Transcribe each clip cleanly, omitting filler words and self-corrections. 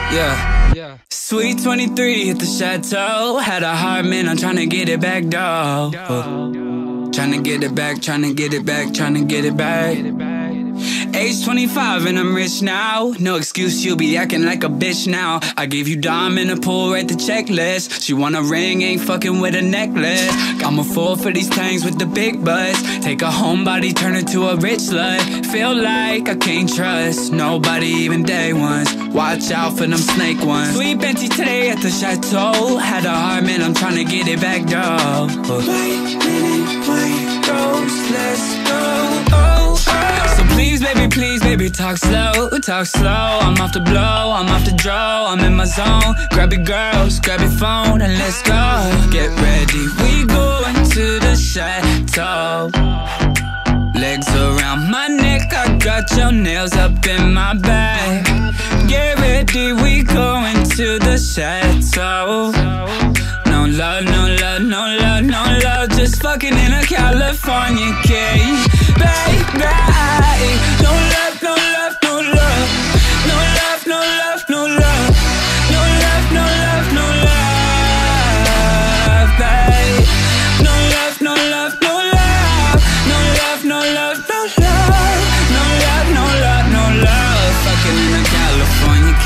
Yeah. Sweet 23 at the chateau. Had a hard man, I'm tryna get it back, dawg. Tryna get it back, tryna get it back, tryna get it back. Age 25 and I'm rich now. No excuse, you'll be acting like a bitch now. I gave you dime in the pool, write the checklist. She want a ring, ain't fucking with a necklace. I'm a fool for these things with the big butts. Take a homebody, turn her to a rich slut. Feel like I can't trust nobody, even day ones. Watch out for them snake ones. Sweet Benty today at the chateau. Had a hard man, I'm tryna get it back, dawg. Wait minute, wait, rose, let's go. So please, baby, talk slow, talk slow. I'm off the blow, I'm off the draw, I'm in my zone. Grab your girls, grab your phone, and let's go. Get ready, we going to the chateau. Legs around my neck, I got your nails up in my bag. Get ready, we going to the chateau. No love, no love, no love, no love. Just fucking in a California cage, baby. No love, no love, no love. No love, no love, no love. No love, no love, no love, babe. No love, no love, no love. No love, no love, no love. No love, no love, no love. Fucking in a California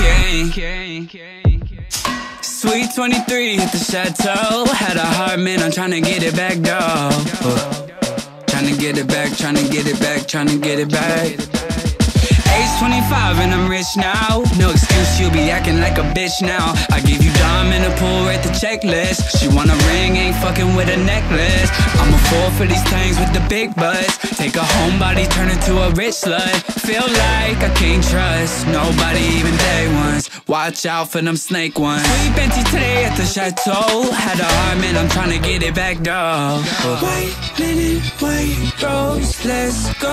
cage. Sweet 23 at the chateau. Had a hard man, I'm tryna get it back, dawg. Tryna get it back, tryna get it back, tryna get it back. Age 25 and I'm rich now. No excuse, you'll be acting like a bitch now. I gave you dime in the pool, write the checklist. She want a ring, ain't fucking with a necklace. I'm a fool for these things with the big butts. Take a homebody, turn her to a rich slut. Feel like I can't trust nobody, even day ones. Watch out for them snake ones. Sweet Benty today at the chateau. Had a hard man, I'm tryna get it back, dawg. Wait minute, wait, rose, let's go.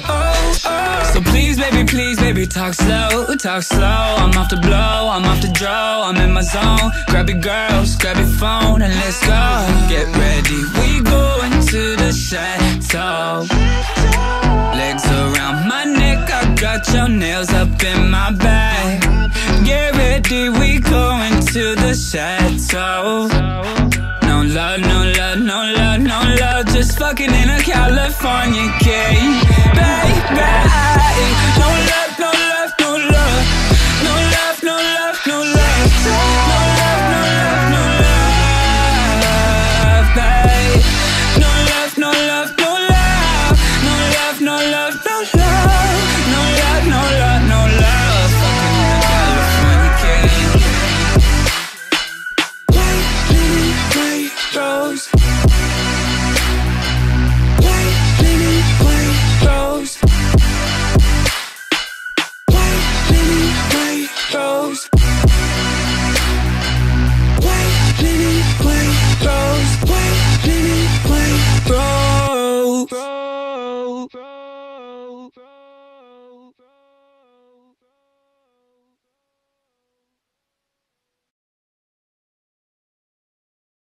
So please, baby, talk slow, talk slow. I'm off the blow, I'm off the draw, I'm in my zone. Grab your girls, grab your phone, and let's go. Get ready, we going to the chateau. Legs around my neck, I got your nails up in my bag. Get ready, we going to the chateau. No love, no love, no love, no love. Just fucking in a California cage, baby. No love.